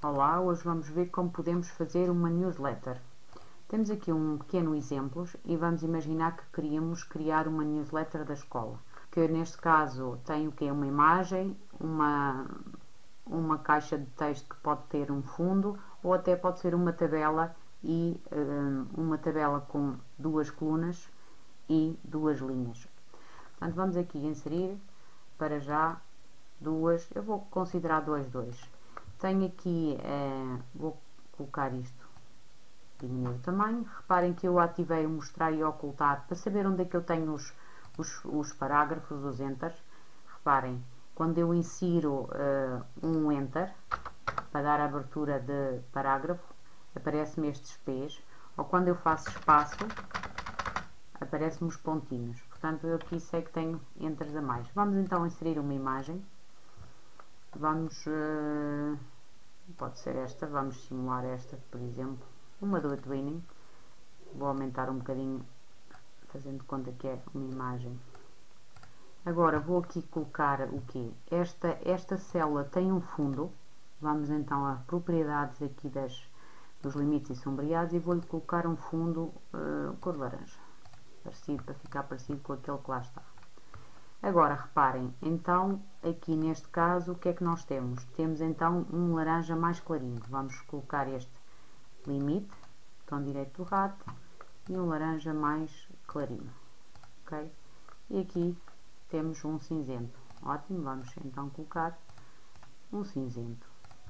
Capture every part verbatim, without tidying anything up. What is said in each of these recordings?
Olá, hoje vamos ver como podemos fazer uma newsletter. Temos aqui um pequeno exemplo e vamos imaginar que queríamos criar uma newsletter da escola. Que neste caso tem o que? Uma imagem, uma, uma caixa de texto que pode ter um fundo ou até pode ser uma tabela e um, uma tabela com duas colunas e duas linhas. Portanto, vamos aqui inserir para já duas, eu vou considerar dois, dois. Tenho aqui, eh, vou colocar isto, diminuir o tamanho. Reparem que eu ativei o mostrar e ocultar para saber onde é que eu tenho os, os, os parágrafos, os enters. Reparem, quando eu insiro uh, um enter para dar abertura de parágrafo, aparece-me estes P's, ou quando eu faço espaço, aparecem-me os pontinhos. Portanto, eu aqui sei que tenho enters a mais. Vamos então inserir uma imagem. Vamos, uh, pode ser esta, vamos simular esta, por exemplo, uma do Twinning. Vou aumentar um bocadinho, fazendo conta que é uma imagem. Agora vou aqui colocar o quê? Esta, esta célula tem um fundo. Vamos então a propriedades aqui das, dos limites e sombreados e vou-lhe colocar um fundo uh, cor laranja, parecido, para ficar parecido com aquele que lá está. Agora, reparem, então, aqui neste caso, o que é que nós temos? Temos então um laranja mais clarinho. Vamos colocar este limite, botão direito do rato, e um laranja mais clarinho. Ok? E aqui temos um cinzento. Ótimo, vamos então colocar um cinzento.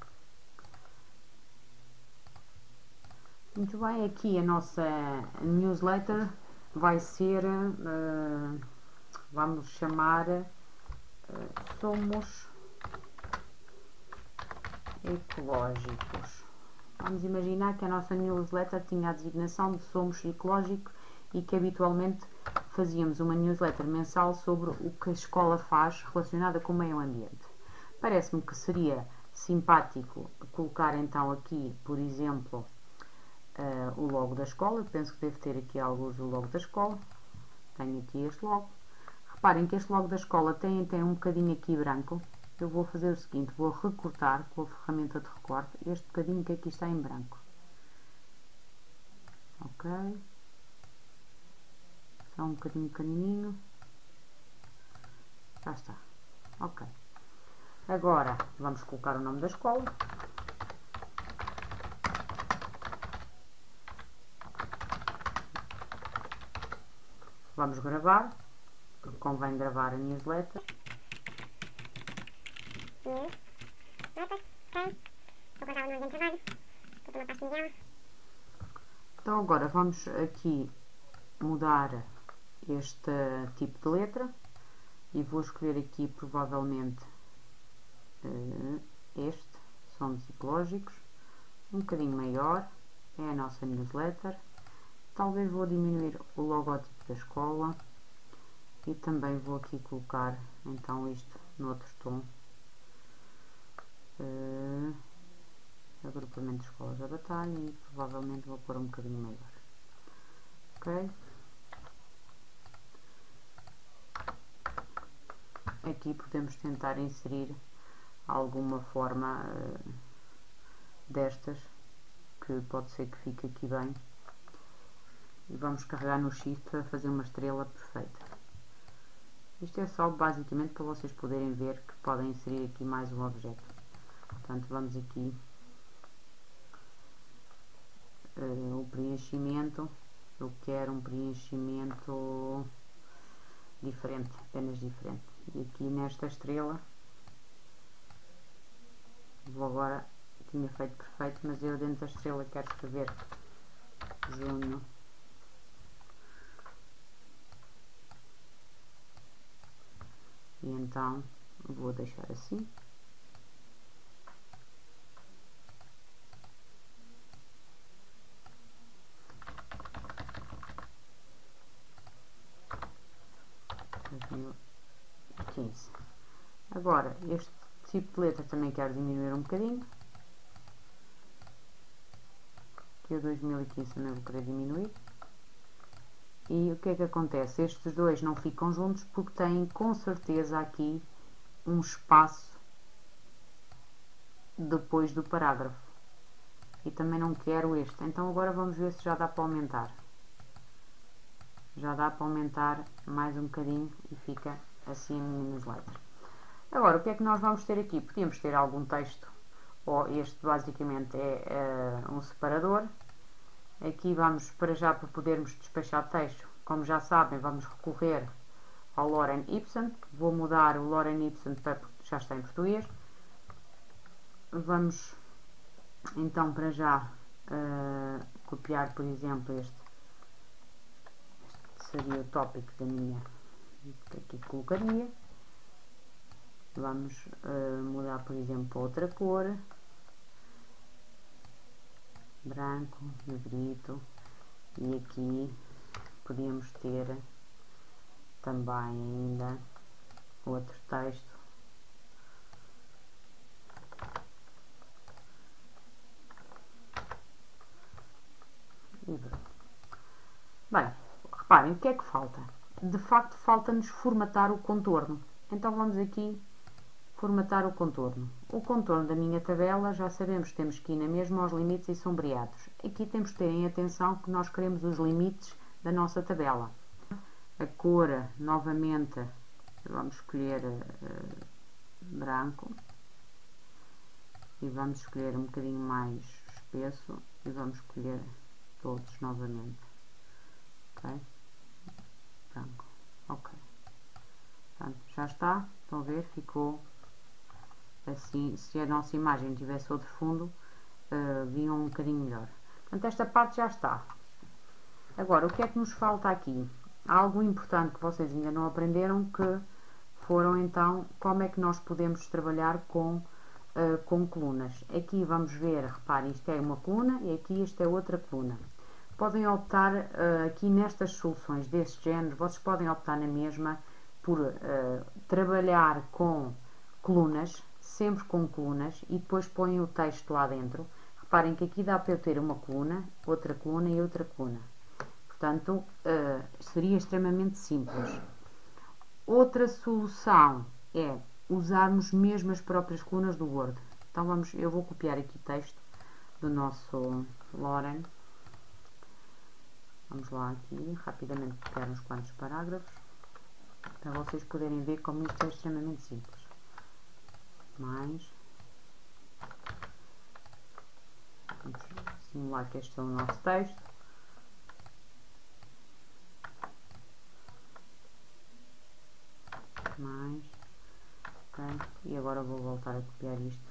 Muito bem, aqui a nossa newsletter vai ser... Uh, vamos chamar uh, Somos Ecológicos. Vamos imaginar que a nossa newsletter tinha a designação de Somos Ecológico e que habitualmente fazíamos uma newsletter mensal sobre o que a escola faz relacionada com o meio ambiente. Parece-me que seria simpático colocar então aqui, por exemplo, uh, o logo da escola. Eu penso que deve ter aqui alguns o logo da escola. Tenho aqui este logo. Reparem que este logo da escola tem, tem um bocadinho aqui branco. Eu vou fazer o seguinte, vou recortar com a ferramenta de recorte este bocadinho que aqui está em branco. Ok. Só um bocadinho pequenininho. Já está. Ok. Agora vamos colocar o nome da escola. Vamos gravar. Convém gravar a newsletter. Então agora vamos aqui mudar este tipo de letra e vou escolher aqui provavelmente este, Somos Ecológicos, um bocadinho maior, é a nossa newsletter. Talvez vou diminuir o logótipo da escola. E também vou aqui colocar então isto no outro tom. Uh, agrupamento de escolas da batalha e provavelmente vou pôr um bocadinho maior. Ok? Aqui podemos tentar inserir alguma forma uh, destas, que pode ser que fique aqui bem. E vamos carregar no Shift para fazer uma estrela perfeita. Isto é só basicamente para vocês poderem ver que podem inserir aqui mais um objeto. Portanto, vamos aqui uh, o preenchimento. Eu quero um preenchimento diferente, apenas diferente. E aqui nesta estrela, vou agora, tinha feito perfeito, mas eu dentro da estrela quero escrever junho. E então vou deixar assim. dois mil e quinze. Agora, este tipo de letra também quero diminuir um bocadinho. Aqui o dois mil e quinze também vou querer diminuir. E o que é que acontece? Estes dois não ficam juntos porque têm com certeza aqui um espaço depois do parágrafo. E também não quero este. Então agora vamos ver se já dá para aumentar. Já dá para aumentar mais um bocadinho e fica assim a minha newsletter. Agora, o que é que nós vamos ter aqui? Podíamos ter algum texto, ou este basicamente é uh, um separador. Aqui vamos, para já, para podermos despachar texto, como já sabem, vamos recorrer ao Lorem Ipsum. Vou mudar o Lorem Ipsum para já está em português. Vamos, então, para já, uh, copiar, por exemplo, este. Este seria o tópico da minha, que aqui colocaria. Vamos uh, mudar, por exemplo, para outra cor. Branco, negrito. E aqui podíamos ter também ainda outro texto. E bem, reparem, o que é que falta? De facto, falta-nos formatar o contorno. Então vamos aqui formatar o contorno. O contorno da minha tabela, já sabemos que temos que ir na mesma aos limites e sombreados. Aqui temos que ter em atenção que nós queremos os limites da nossa tabela. A cor, novamente, vamos escolher uh, branco. E vamos escolher um bocadinho mais espesso. E vamos escolher todos novamente. Ok? Branco. Ok. Portanto, já está. Estão a ver? Ficou assim. Se a nossa imagem tivesse outro fundo, uh, vinha um bocadinho melhor. Portanto, esta parte já está. Agora, o que é que nos falta aqui? Algo importante que vocês ainda não aprenderam, que foram então como é que nós podemos trabalhar com, uh, com colunas. Aqui vamos ver, reparem, isto é uma coluna e aqui isto é outra coluna. Podem optar uh, aqui nestas soluções desse género, vocês podem optar na mesma por uh, trabalhar com colunas, sempre com colunas, e depois põem o texto lá dentro. Reparem que aqui dá para eu ter uma coluna, outra coluna e outra coluna. Portanto, uh, seria extremamente simples. Outra solução é usarmos mesmo as próprias colunas do Word. Então, vamos, eu vou copiar aqui texto do nosso Lorem. Vamos lá aqui, rapidamente copiar uns quantos parágrafos, para vocês poderem ver como isto é extremamente simples. Mais. Vamos simular que este é o nosso texto. Mais. Ok. E agora vou voltar a copiar isto.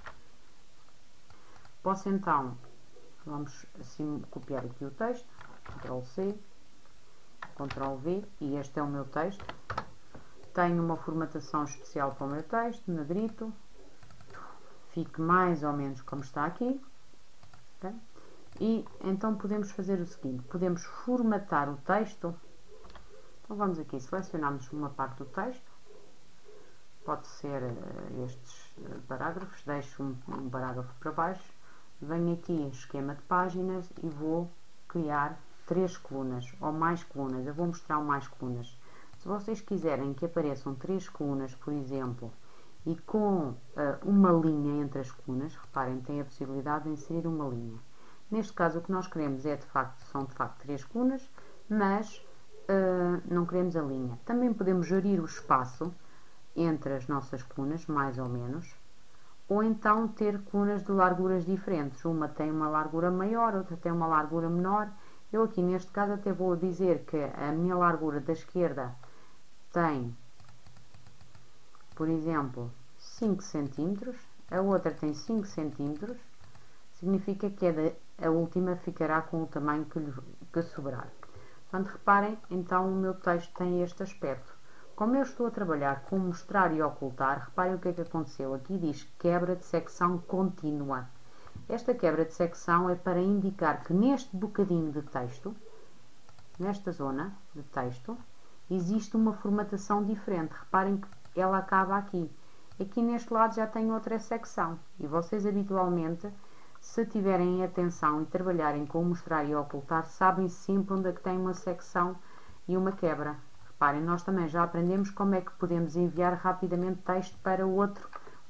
Posso então, vamos assim copiar aqui o texto. control C, control V, e este é o meu texto. Tenho uma formatação especial para o meu texto, negrito. Fique mais ou menos como está aqui. Okay? E então podemos fazer o seguinte, podemos formatar o texto. Então vamos aqui, selecionamos uma parte do texto. Pode ser uh, estes uh, parágrafos, deixo um, um parágrafo para baixo. Venho aqui em esquema de páginas e vou criar três colunas ou mais colunas. Eu vou mostrar mais colunas. Se vocês quiserem que apareçam três colunas, por exemplo, e com uh, uma linha entre as colunas, reparem, tem a possibilidade de inserir uma linha. Neste caso, o que nós queremos é, de facto, são de facto três colunas, mas uh, não queremos a linha. Também podemos gerir o espaço entre as nossas colunas, mais ou menos, ou então ter colunas de larguras diferentes. Uma tem uma largura maior, outra tem uma largura menor. Eu aqui neste caso até vou dizer que a minha largura da esquerda tem, por exemplo, cinco centímetros, a outra tem cinco centímetros, significa que a, de, a última ficará com o tamanho que, lhe, que sobrar. Portanto, reparem, então o meu texto tem este aspecto. Como eu estou a trabalhar com mostrar e ocultar, reparem o que é que aconteceu. Aqui diz quebra de secção contínua. Esta quebra de secção é para indicar que neste bocadinho de texto, nesta zona de texto, existe uma formatação diferente. Reparem que ela acaba aqui. Aqui neste lado já tem outra secção. E vocês habitualmente, se tiverem atenção e trabalharem com mostrar e ocultar, sabem sempre onde é que tem uma secção e uma quebra. Reparem, nós também já aprendemos como é que podemos enviar rapidamente texto para outro,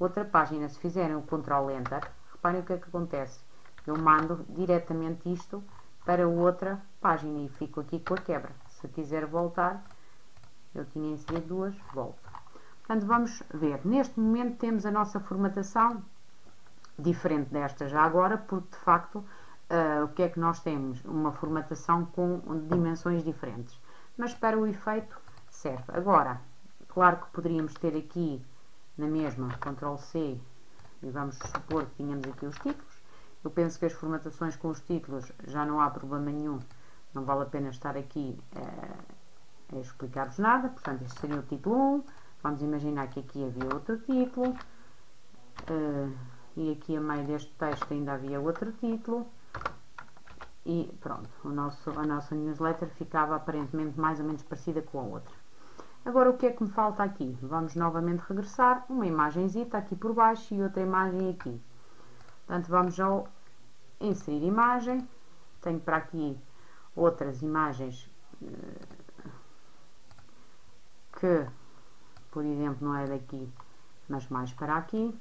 outra página. Se fizerem o control enter, reparem o que é que acontece. Eu mando diretamente isto para outra página e fico aqui com a quebra. Se quiser voltar, eu tinha inserido duas, volto. Portanto, vamos ver. Neste momento temos a nossa formatação diferente desta já agora, porque de facto uh, o que é que nós temos? Uma formatação com dimensões diferentes. Mas para o efeito serve. Agora, claro que poderíamos ter aqui na mesma control C e vamos supor que tínhamos aqui os títulos. Eu penso que as formatações com os títulos já não há problema nenhum, não vale a pena estar aqui uh, a explicar-vos nada. Portanto, este seria o título um. Vamos imaginar que aqui havia outro título. Uh, e aqui a meio deste texto ainda havia outro título. E pronto, o nosso, a nossa newsletter ficava aparentemente mais ou menos parecida com a outra. Agora, o que é que me falta aqui? Vamos novamente regressar. Uma imagenzita aqui por baixo e outra imagem aqui. Portanto, vamos ao inserir imagem. Tenho para aqui outras imagens que, por exemplo, não é daqui, mas mais para aqui.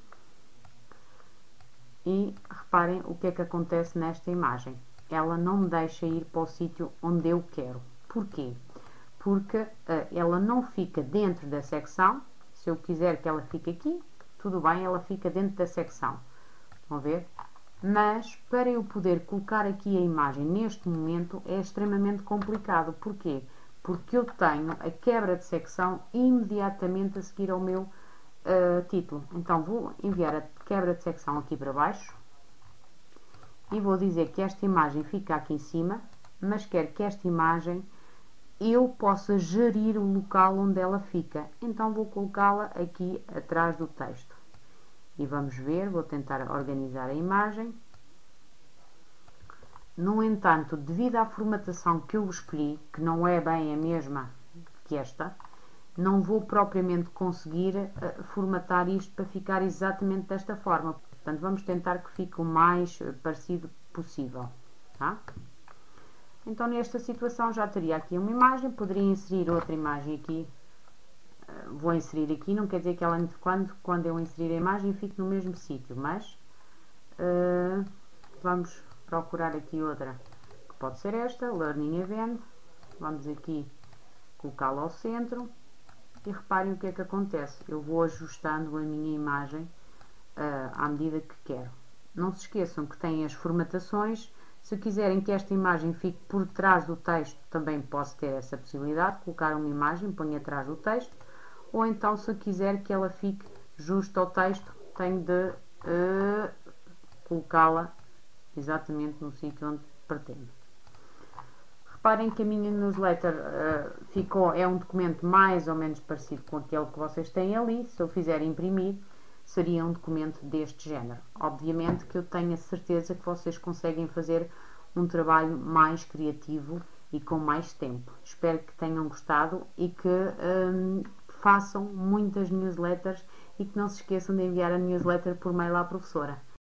E reparem o que é que acontece nesta imagem. Ela não me deixa ir para o sítio onde eu quero. Porquê? Porque uh, ela não fica dentro da secção. Se eu quiser que ela fique aqui, tudo bem, ela fica dentro da secção. Estão a ver? Mas para eu poder colocar aqui a imagem neste momento é extremamente complicado. Porquê? Porque eu tenho a quebra de secção imediatamente a seguir ao meu uh, título. Então vou enviar a quebra de secção aqui para baixo e vou dizer que esta imagem fica aqui em cima, mas quero que esta imagem eu possa gerir o local onde ela fica. Então vou colocá-la aqui atrás do texto. E vamos ver, vou tentar organizar a imagem. No entanto, devido à formatação que eu escolhi, que não é bem a mesma que esta, não vou propriamente conseguir uh, formatar isto para ficar exatamente desta forma. Portanto, vamos tentar que fique o mais parecido possível. Tá? Então, nesta situação, já teria aqui uma imagem, poderia inserir outra imagem aqui. Uh, vou inserir aqui, não quer dizer que ela, quando, quando eu inserir a imagem, fique no mesmo sítio, mas uh, vamos procurar aqui outra, que pode ser esta, Learning Event. Vamos aqui colocá-la ao centro. E reparem o que é que acontece. Eu vou ajustando a minha imagem uh, à medida que quero. Não se esqueçam que têm as formatações. Se quiserem que esta imagem fique por trás do texto, também posso ter essa possibilidade. Colocar uma imagem, ponho atrás do texto. Ou então, se quiser que ela fique justo ao texto, tenho de uh, colocá-la exatamente no sítio onde pretendo. Reparem que a minha newsletter uh, ficou, é um documento mais ou menos parecido com aquele que vocês têm ali. Se eu fizer imprimir, seria um documento deste género. Obviamente que eu tenho a certeza que vocês conseguem fazer um trabalho mais criativo e com mais tempo. Espero que tenham gostado e que um, façam muitas newsletters e que não se esqueçam de enviar a newsletter por mail à professora.